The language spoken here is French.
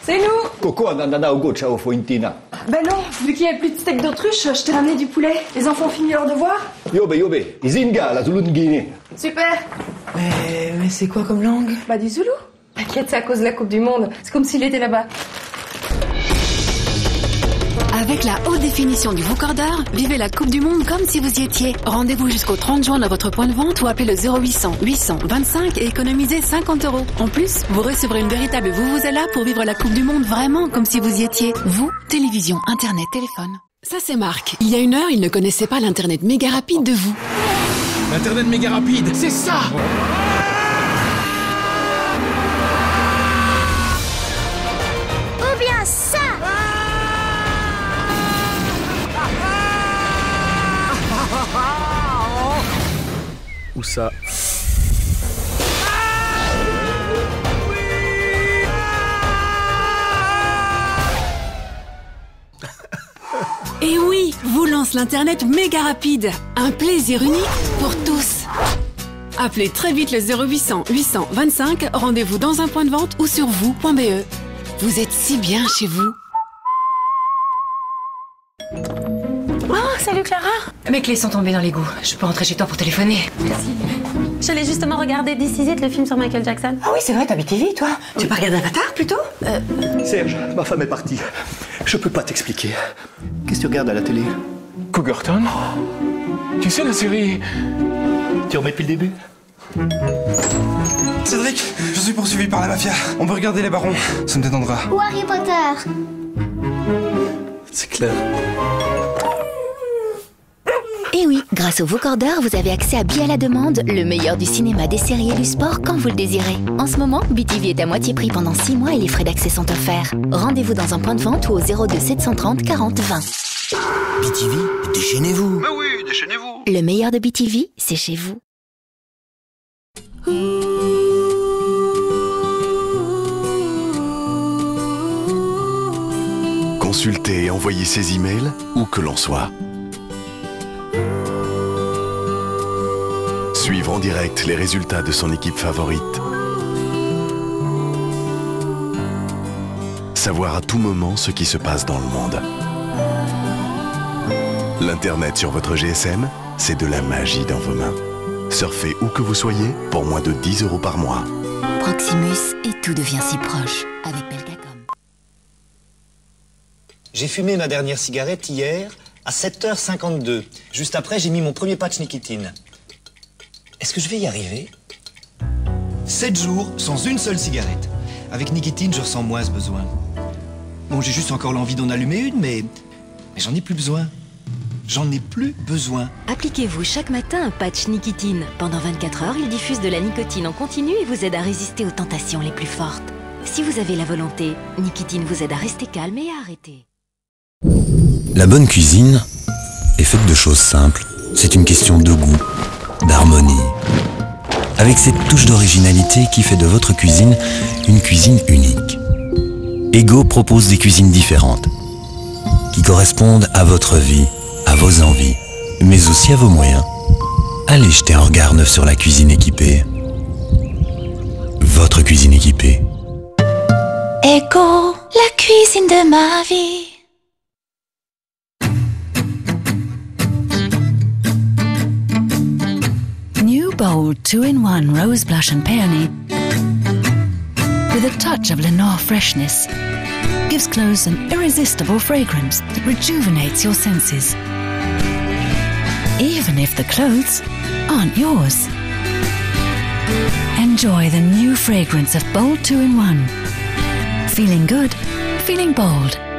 C'est nous. Coco, andana ugo, ciao Fointina. Ben non, vu qu'il n'y a plus de steak d'autruche, je t'ai ramené du poulet. Les enfants ont fini leur devoir? Yobe, Izinga, la Zulungini. Super. Mais c'est quoi comme langue? Bah du Zoulou. T'inquiète, c'est à cause de la Coupe du Monde. C'est comme s'il était là-bas. Avec la haute définition du Vocorder, vivez la Coupe du Monde comme si vous y étiez. Rendez-vous jusqu'au 30 juin dans votre point de vente ou appelez le 0800 825 et économisez 50 €. En plus, vous recevrez une véritable vuvuzela pour vivre la Coupe du Monde vraiment comme si vous y étiez. Vous, télévision, internet, téléphone. Ça c'est Marc. Il y a une heure, il ne connaissait pas l'internet méga rapide de vous. L'internet méga rapide, c'est ça! Ou bien ça! Ou ça. Et oui, vous lance l'internet méga rapide. Un plaisir unique pour tous. Appelez très vite le 0800 825, rendez-vous dans un point de vente ou sur vous.be. Vous êtes si bien chez vous. Oh, salut Clara. Mes clés sont tombées dans l'égout. Je peux rentrer chez toi pour téléphoner. Merci. J'allais justement regarder This Is It, le film sur Michael Jackson. Ah oui, c'est vrai, t'as BTV, toi. Tu veux pas regarder Avatar, plutôt? Serge, ma femme est partie. Je peux pas t'expliquer. Qu'est-ce que tu regardes à la télé? Cougarton? Tu sais la série? Tu remets depuis le début? Cédric, je suis poursuivi par la mafia. On peut regarder les barons, ça me détendra. Ou Harry Potter. C'est clair. Et oui, grâce au Vocorder, vous avez accès à Billets à la demande, le meilleur du cinéma, des séries et du sport quand vous le désirez. En ce moment, BTV est à moitié prix pendant 6 mois et les frais d'accès sont offerts. Rendez-vous dans un point de vente ou au 02 730 40 20. BTV, déchaînez-vous. Mais oui, déchaînez-vous. Le meilleur de BTV, c'est chez vous. Consultez et envoyez ses emails où que l'on soit. Suivre en direct les résultats de son équipe favorite. Savoir à tout moment ce qui se passe dans le monde. L'Internet sur votre GSM, c'est de la magie dans vos mains. Surfez où que vous soyez pour moins de 10 € par mois. Proximus et tout devient si proche avec Belgacom. J'ai fumé ma dernière cigarette hier à 7h52. Juste après, j'ai mis mon premier patch nicotine. Est-ce que je vais y arriver? 7 jours sans une seule cigarette. Avec nicotine, je ressens moins ce besoin. Bon, j'ai juste encore l'envie d'en allumer une, mais j'en ai plus besoin. J'en ai plus besoin. Appliquez-vous chaque matin un patch nicotine. Pendant 24 heures, il diffuse de la nicotine en continu et vous aide à résister aux tentations les plus fortes. Si vous avez la volonté, nicotine vous aide à rester calme et à arrêter. La bonne cuisine est faite de choses simples. C'est une question de goût, d'harmonie. Avec cette touche d'originalité qui fait de votre cuisine une cuisine unique. Ego propose des cuisines différentes, qui correspondent à votre vie, à vos envies, mais aussi à vos moyens. Allez jeter un regard neuf sur la cuisine équipée. Votre cuisine équipée. Ego, la cuisine de ma vie. New Bold 2-in-1 Rose Blush and Peony with a touch of Lenore freshness gives clothes an irresistible fragrance that rejuvenates your senses. Even if the clothes aren't yours. Enjoy the new fragrance of Bold 2-in-1. Feeling good, feeling bold.